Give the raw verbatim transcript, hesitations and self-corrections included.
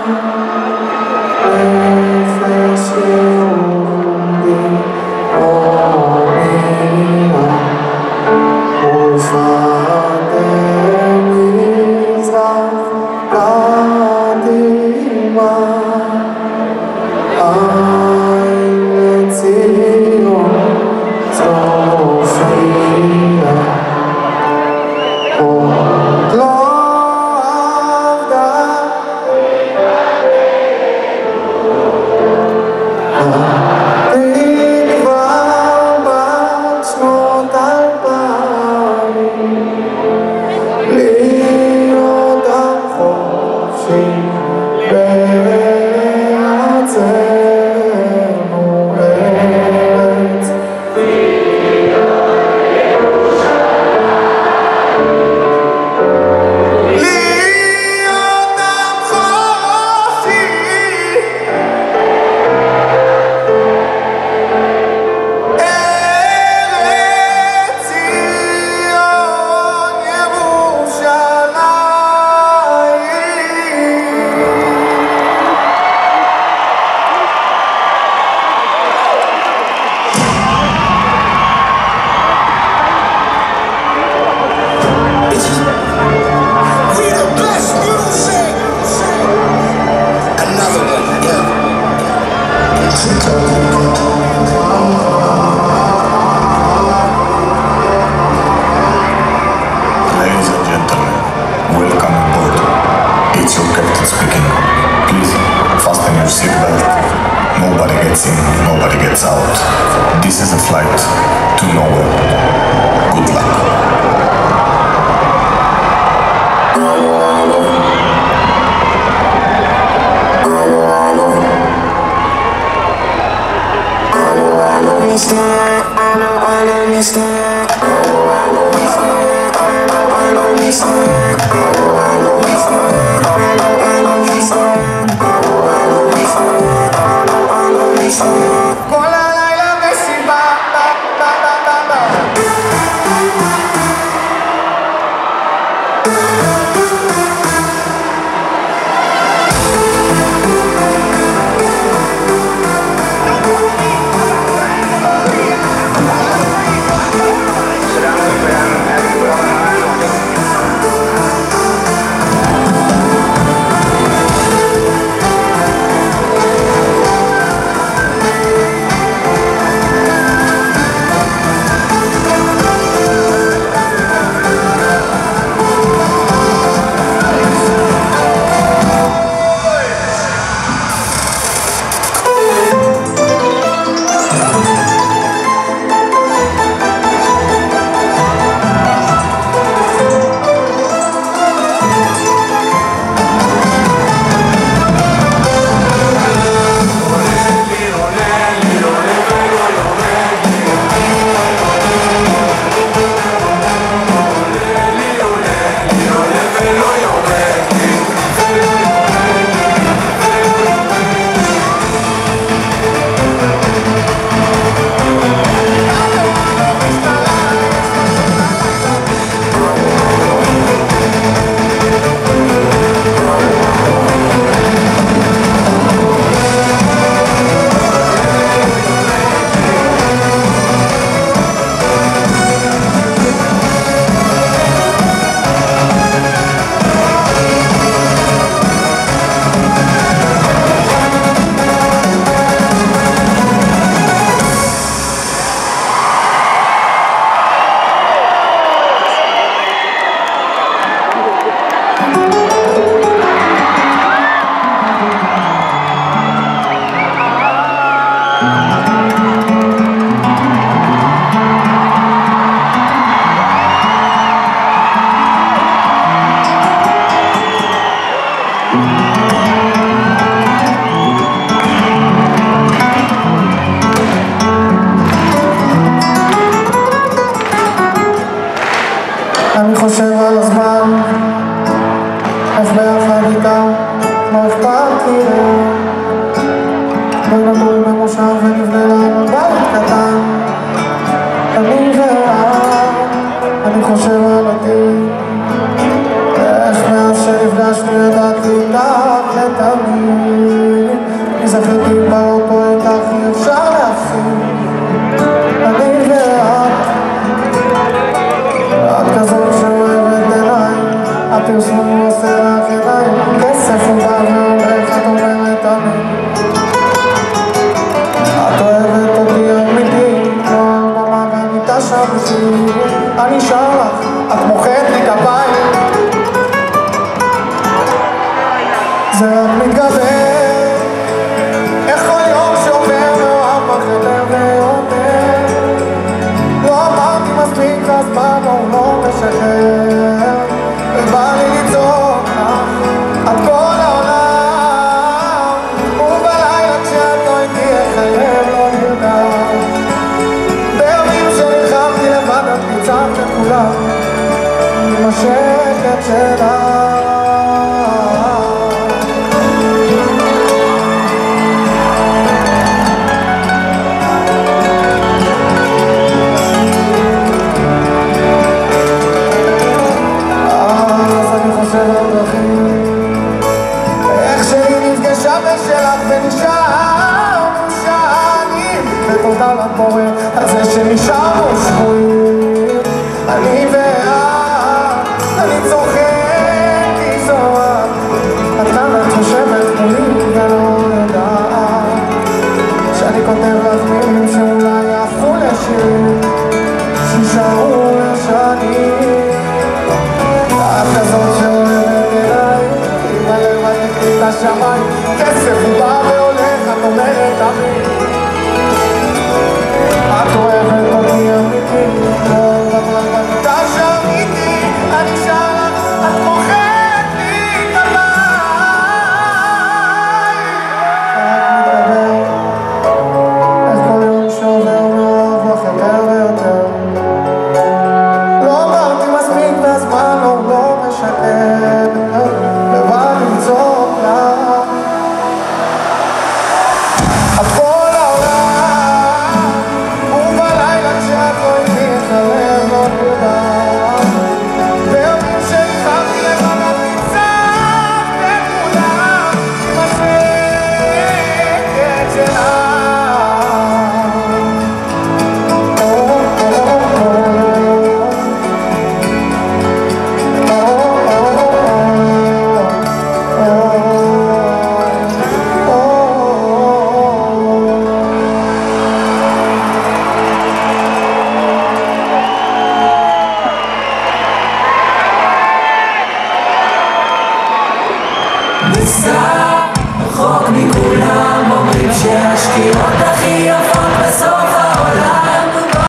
This is a flight to nowhere. Good luck. אני חושב על הזמן, איך ביחד איתה, לא אכפת לי בואי נגור במושב ונבנה לנו בית קטן אני ואת, אני חושב על עתיד איך מאז שנפגשנו ידעתי איתך לתמיד מתגבר, איך כל יום שעובר מאוהב בך יותר ויותר. לא אמרתי מספיק והזמן הוא לא משחרר, ובא לי לצעוק לך עד כל העולם, ובלילה כשאת לא איתי איך הלב לא נרדם. בימים שנלחמתי לבד את ניצחת את כולם עם השקט שלך. ונשארנו שנים, ותודה לבורא על זה שנשארנו שבויים. אני ואת, אני צוחק כי זו את, את כאן את חושבת מולי ולא יודעת שאני כותב לך מילים שאולי יהפכו לשירים שישארו לשנים. את כזאת שאוהבת אליי, אם הלב היקריא את השמיים, כסף הוא בא והולך, את אומרת תמיד את אוהבת אותי אמיתי, כל דבר במידה שאמיתי אני שר לך, את מוחאת לי את המים. רק מתגבר, איך כל יום שעובר מאוהב לך יותר ויותר. לא אמרתי מספיק והזמן הוא לא משקר, ובא לצעוק לך עד כל העולם, ובלילה כשאת לא איתי איך הלב לא נרדם. בימים שנלחמתי לבד את ניצחת את כולם עם השקט שלך. ניסע רחוק